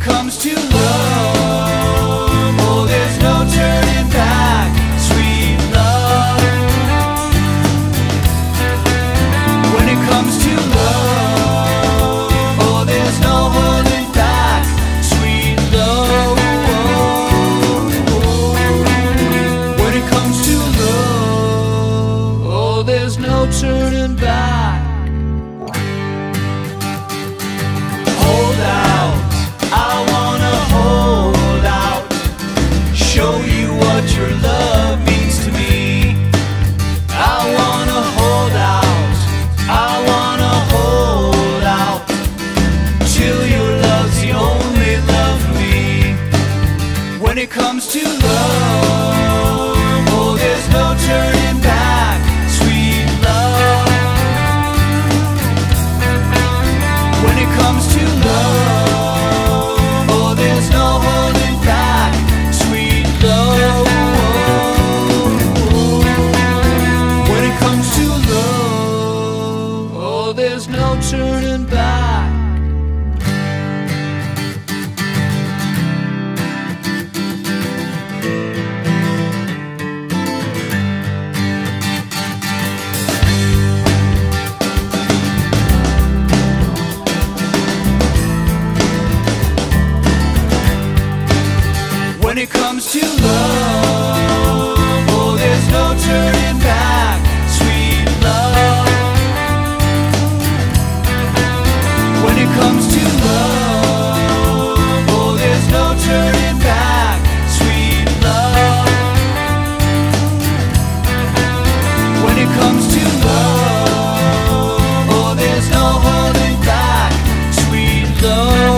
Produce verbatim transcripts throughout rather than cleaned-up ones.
comes to love, oh, there's no turning back, sweet love. When it comes to love, oh, there's no holding back, sweet love. When it comes to love, oh, there's no turning back. Hold out, I wanna hold out, show you what your love means to me. I wanna hold out, I wanna hold out, till your love's the only love for me. When it comes to love, oh, there's no turning back, sweet love. When it comes to love, oh, there's no holding back, sweet love. When it comes to love, oh, there's no turning back. When it comes to love, oh, there's no turning back, sweet love. When it comes to love, oh, there's no turning back, sweet love. When it comes to love, oh, there's no holding back, sweet love.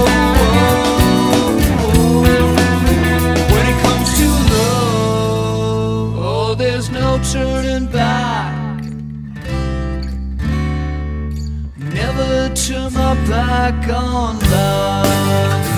There's no turning back. Never turn my back on love.